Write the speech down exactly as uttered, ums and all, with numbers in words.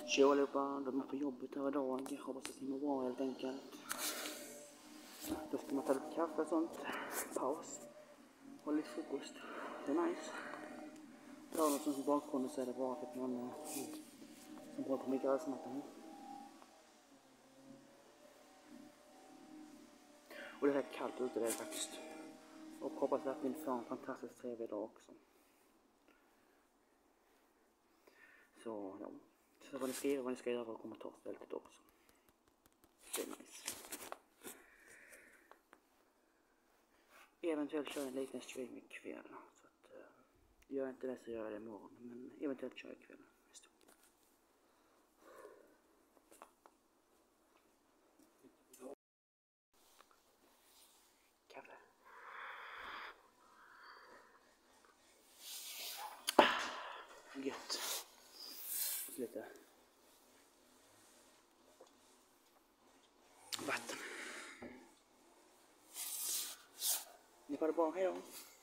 Tjo allihopa, de är på jobbet här idag. Jag hoppas att ni mår bra helt enkelt. Då ska man ta lite kaffe och sånt. Paus. Och lite frukost. Det är nice. Jag har något som bakgrunden så är det bara för att någon mm, som håller på med gräsmattan. Och det är rätt kallt ute det faktiskt. Och hoppas att ni får en fantastiskt trevlig dag också. Så ja. Så vad ni ska göra, vad ni ska göra och kommentarsfältet också. Det är nice. Eventuellt kör jag en liten stream ikväll. Så att uh, gör jag inte det så gör jag det imorgon. Men eventuellt kör jag ikväll. Kaffe. Gött. Lite vatten. Ni får det bra, hej då.